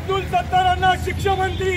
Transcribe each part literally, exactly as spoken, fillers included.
अब्दुल सत्तारांना शिक्षण मंत्री,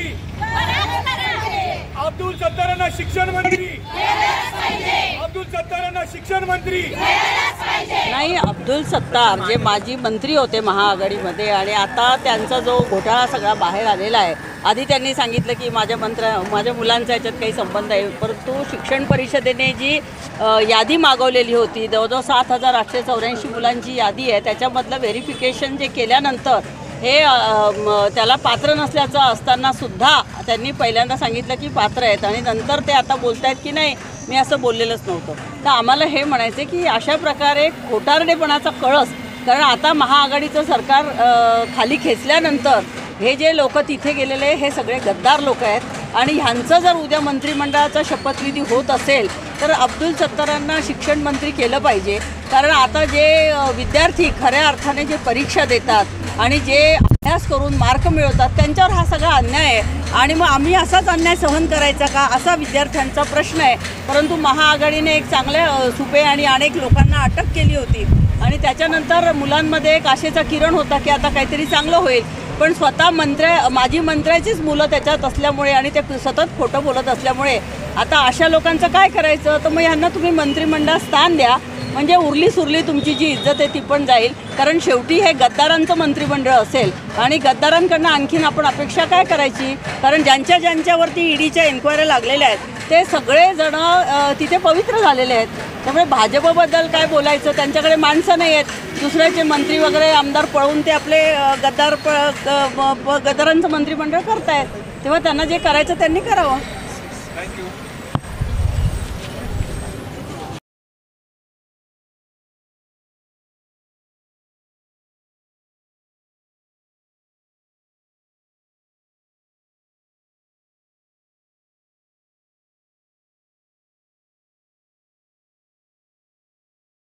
अब्दुल सत्तारांना शिक्षण मंत्री, अब्दुल सत्तारांना शिक्षण मंत्री नाही. अब्दुल सत्तार जे माजी मंत्री होते महाआघाडीमध्ये आणि आता त्यांचा जो घोटाळा सगळा बाहेर आलेला आहे. आधी त्यांनी सांगितलं की माझ्या मंत्र माझ्या मुलांचा याच्यात काही संबंध आहे, परंतु शिक्षण परिषदेने जी यादी मागवलेली होती जवळजवळ सात हजार आठशे चौऱ्याऐंशी मुलांची यादी आहे, त्याच्यामधलं व्हेरिफिकेशन जे केल्यानंतर हे त्याला पात्र नसल्याचं असताना सुद्धा त्यांनी पहिल्यांदा सांगितलं की पात्र आहेत आणि नंतर ते आता बोलत आहेत की नाही मी असं बोललेलंच नव्हतं. तर आम्हाला हे म्हणायचं की अशा प्रकारे खोटारडेपणाचा कळस, कारण आता महाआघाडीचं सरकार खाली खेचल्यानंतर हे जे लोक तिथे गेलेले हे सगळे गद्दार लोक आहेत आणि ह्यांचं जर उद्या मंत्रिमंडळाचा शपथविधी होत असेल तर अब्दुल सत्तारांना शिक्षण मंत्री केलं पाहिजे. कारण आता जे विद्यार्थी खऱ्या अर्थाने जे परीक्षा देतात आणि जे अभ्यास करून मार्क मिळवतात त्यांच्यावर हा सगळा अन्याय आहे आणि मग आम्ही असाच अन्याय सहन करायचा का असा विद्यार्थ्यांचा प्रश्न आहे. परंतु महाआघाडीने एक चांगल्या सुपे आणि अनेक लोकांना अटक केली होती आणि त्याच्यानंतर मुलांमध्ये एक आशेचा किरण होता की आता काहीतरी चांगलं होईल. पण स्वतः मंत्र्या माजी मंत्र्याचीच मुलं त्याच्यात असल्यामुळे आणि ते सतत खोटं बोलत असल्यामुळे आता अशा लोकांचं काय करायचं. तर मग ह्यांना तुम्ही मंत्रिमंडळात स्थान द्या, म्हणजे उरली सुरली तुमची जी इज्जत आहे ती पण जाईल. कारण शेवटी हे गद्दारांचं मंत्रिमंडळ असेल आणि गद्दारांकडनं आणखीन आपण अपेक्षा काय करायची. कारण ज्यांच्या ज्यांच्यावरती ईडीच्या एन्क्वायऱ्या लागलेल्या आहेत ते सगळेजण तिथे पवित्र झालेले आहेत. त्यामुळे भाजपबद्दल काय बोलायचं, त्यांच्याकडे माणसं नाही आहेत. दुसऱ्याचे मंत्री वगैरे आमदार पळवून ते आपले गद्दार प गद्दारांचं मंत्रिमंडळ करतायत, तेव्हा त्यांना जे करायचं त्यांनी करावं. थँक्यू.